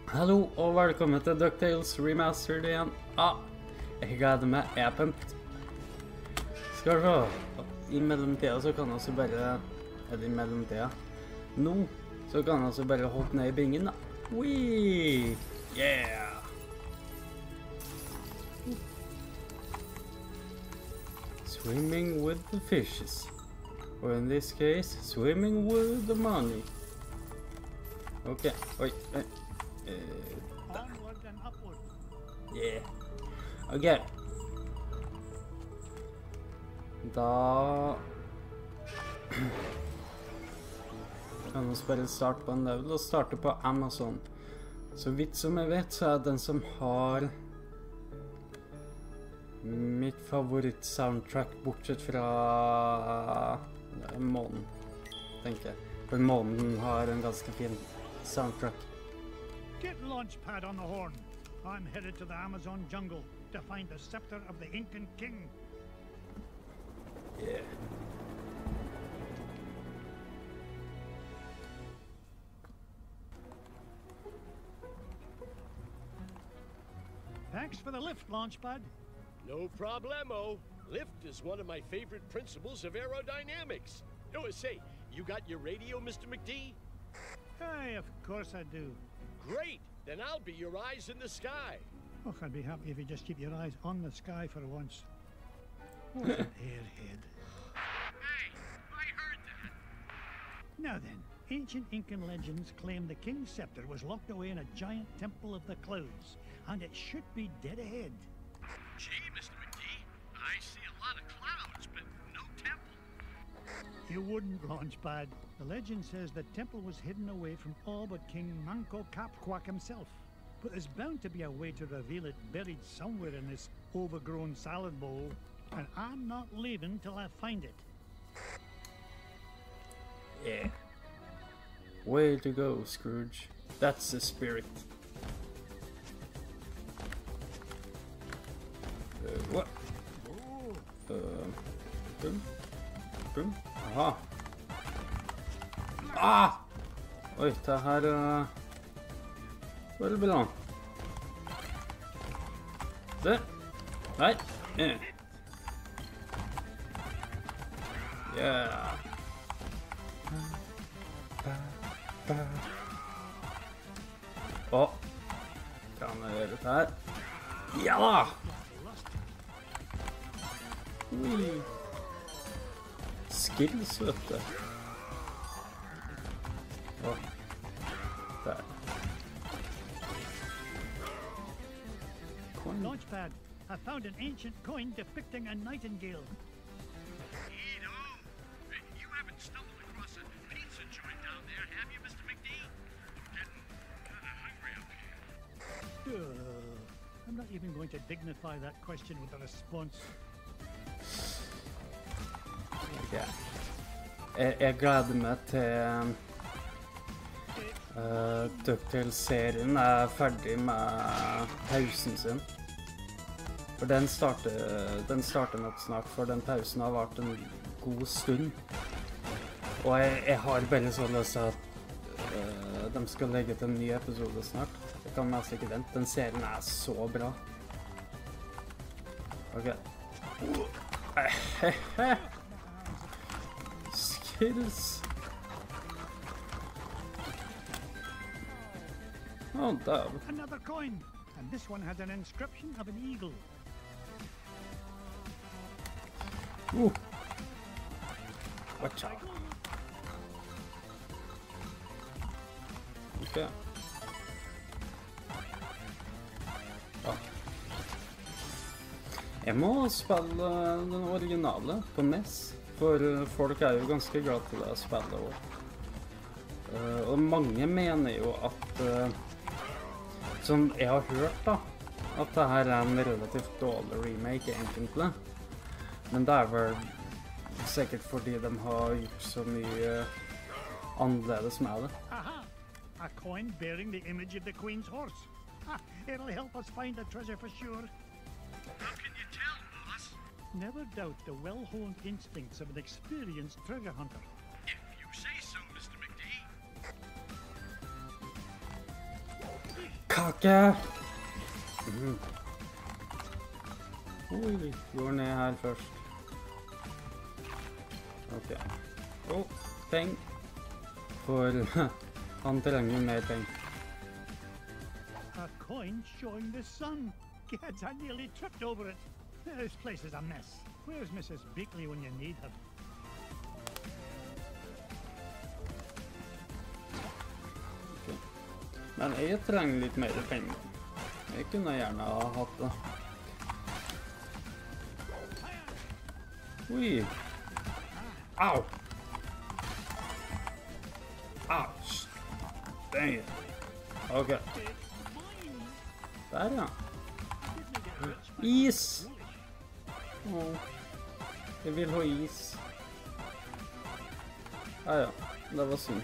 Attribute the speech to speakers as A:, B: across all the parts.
A: Hallo og velkommen til DuckTales Remastered igjen. Jeg gleder meg epimt. Skal vi se. I mellomtida så kan jeg også bare... Eller i mellomtida. Nå så kan jeg også bare hoppe ned i bingen da. Whee! Yeah! Swimming with the fishes. Or in this case, swimming with the money. Ok, oi.
B: Onward and upward.
A: Yeah. Ok. Da... kan vi bare starte på en level og starte på Amazon. Så vidt som jeg vet, så er den som har mitt favoritt-soundtrack bortsett fra månen, tenker jeg. For månen har en ganske fin soundtrack.
B: Get Launchpad on the horn. I'm headed to the Amazon jungle to find the scepter of the Incan king.
A: Yeah.
B: Thanks for the lift, Launchpad.
C: No problemo. Lift is one of my favorite principles of aerodynamics. Oh, say, you got your radio, Mr. McD?
B: Aye, of course I do.
C: Great! Then I'll be your eyes in the sky.
B: Oh, I'd be happy if you just keep your eyes on the sky for once. What an airhead.
C: Hey, I heard that.
B: Now then, ancient Incan legends claim the king's scepter was locked away in a giant temple of the clouds, and it should be dead ahead.
C: Gee, Mr. McD, I see a lot of clouds, but no temple.
B: You wouldn't, Launchpad. The legend says the temple was hidden away from all but King Manco Capquack himself. But there's bound to be a way to reveal it buried somewhere in this overgrown salad bowl, and I'm not leaving till I find it.
A: Yeah. Way to go, Scrooge. That's the spirit. What? Boom. Boom. Aha. Oi, det her veldig bra. Det. Nei. Yeah. Kan jeg gjøre dette her? Ja da! Skills, vet du. Der. Coin.
B: Launchpad, I found an ancient coin depicting a nightingale.
C: Edo! You haven't stumbled across a pizza joint down there, have you, Mr. McD? I'm getting kind of hungry up here.
B: I'm not even going to dignify that question with a response.
A: Ja. Jeg gleder meg til DuckTales-serien er ferdig med pausen sin. For den starter nok snart, for den pausen har vært en god stund. Og jeg har bare så lyst til at de skal legge til en ny episode snart. Jeg kan mest ikke vente. Den serien er så bra. Ok. Skills. Oh, damn.
B: Another coin, and this one has an inscription of an eagle.
A: Watch out. Okay. Jeg må spille den originale på NES, for folk er jo ganske glad til å spille også. Og mange mener jo at, som jeg har hørt da, at det her er en relativt dårlig remake egentlig. Men det er vel sikkert fordi de har gjort så mye annerledes med det.
B: Aha! A coin bearing the image of the Queen's horse. It'll help us find the treasure for sure.
C: How can you tell, boss?
B: Never doubt the well-honed instincts of an experienced treasure hunter.
C: If you say so, Mr. McD.
A: Kake! Oi, går ned her først. Ok. Peng. For han trenger mer peng.
B: A coin showing the sun. Gads, I nearly tripped over it. This place is a mess. Where's Mrs. Beakley when you need her?
A: Ok. Men jeg trenger litt mer penger. Jeg kunne gjerne ha hatt det. Oi. Au! Ouch! Dang it. Ok. Der, ja. Is! Åh. Jeg vil ha is. Ja, det var synd.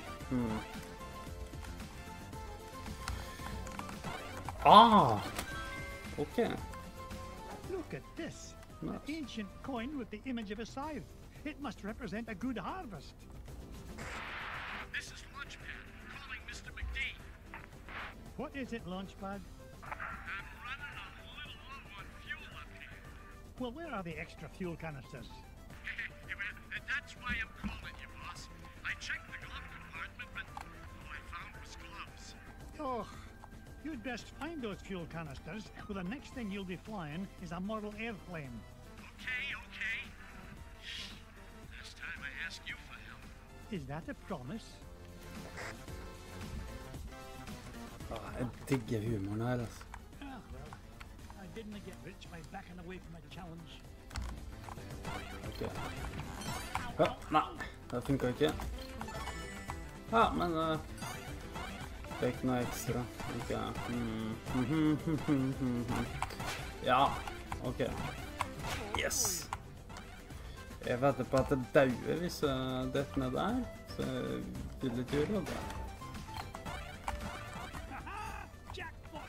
A: Ah! Ok.
B: Look at this. An
A: Nice.
B: ancient coin with the image of a scythe. It must represent a good harvest.
C: This is Launchpad, calling Mr. McD.
B: What is it, Launchpad?
C: I'm running a little low on fuel up here.
B: Well, where are the extra fuel canisters?
C: Well, that's why I'm calling you, boss. I checked the glove compartment, but all I found was gloves.
B: Oh, you'd best find those fuel canisters, or the next thing you'll be flying is a model airplane.
C: Okay. Last time I asked you for help.
B: Is that a promise?
A: Jeg digger humoren her, altså.
B: Ah, well, I didn't get rich by backing away from a challenge.
A: Ok. Ja, nei, det funker ikke. Ja, men det er ikke noe ekstra. Ok. Ja, ok. Yes! Jeg vet på at det dauer hvis jeg detter ned der, så jeg vil ikke gjøre det.
B: Jackpot!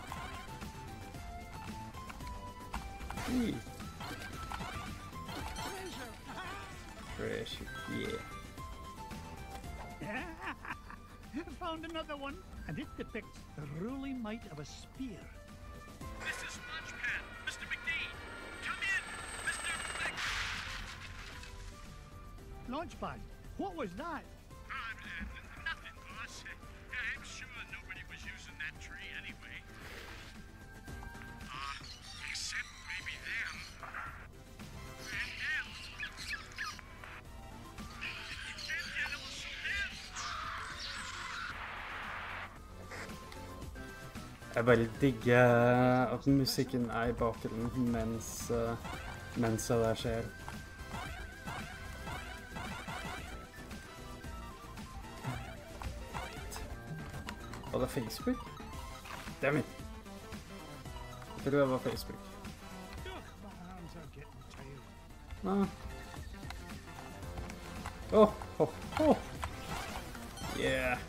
A: Ui,
B: Treasure!
A: pressure, yeah.
B: Found another one, and it depicts the ruling might of a spear.
C: This is Launchpad, Mr. McD. Come in, Mr.
B: Launchpad, what was that?
C: Nothing, boss. I'm sure nobody was using that tree anyway. Except maybe them. And them. And little Smith.
A: Jeg bare digger at musikken er i bakgrunnen mens det der skjer. Var det Facebook? Damn it! Jeg tror det var Facebook.
B: Ugh, my arms are getting tired.
A: Oh! Yeah!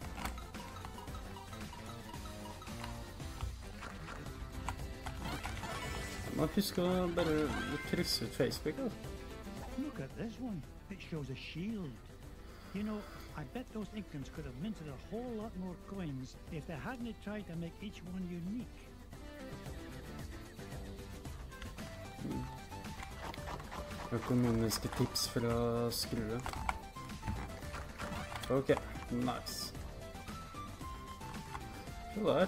A: Jeg må huske å bare krysse ut Facebook, altså.
B: Look at this one. It shows a shield. You know, I bet those Incans could have minted a whole lot more coins if they hadn't tried to make each one unique.
A: Økonomiske tips fra skrue. Ok, nice. Se der.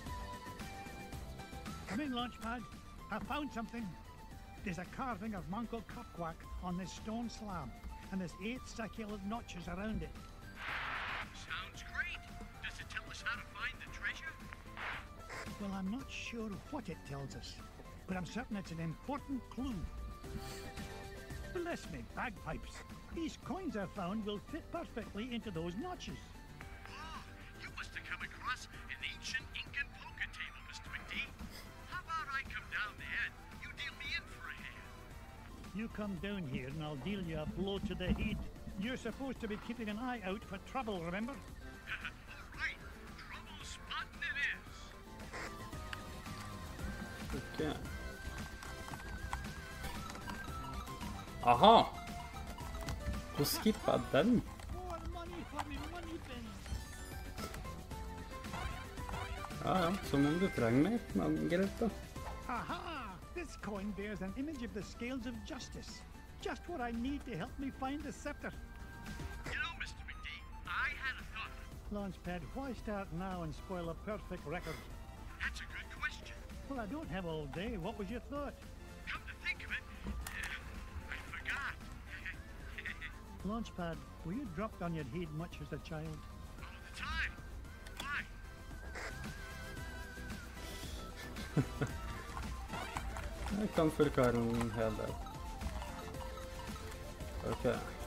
B: Come in, Launchpad. I found something. There's a carving of Manco Capquack on this stone slab, and there's 8 succulent notches around it.
C: Sounds great. Does it tell us how to find the treasure?
B: Well, I'm not sure what it tells us, but I'm certain it's an important clue. Bless me, bagpipes. These coins I found will fit perfectly into those notches.
C: Oh, you must have come across an ancient Incan poker table, Mr. McD. How about I come down there and you deal me in for a hand?
B: You come down here and I'll deal you a blow to the head. You're supposed to be keeping an eye out for trouble, remember?
C: All right. Trouble spotting it is.
A: Ok. Aha! Hvor skippet jeg den?
B: More money for me money bin.
A: Ja, ja, som om du trenger mer, men greit da.
B: Aha! This coin bears an image of the scales of justice. Just what I need to help me find the scepter.
C: You know, Mr. McD, I had a thought.
B: Launchpad, why start now and spoil a perfect record?
C: That's a good question.
B: Well, I don't have all day. What was your thought?
C: Come to think of it, I forgot.
B: Launchpad, were you dropped on your head much as a child?
C: All the time. Why?
A: Jeg kan forklare en hel del. Ok.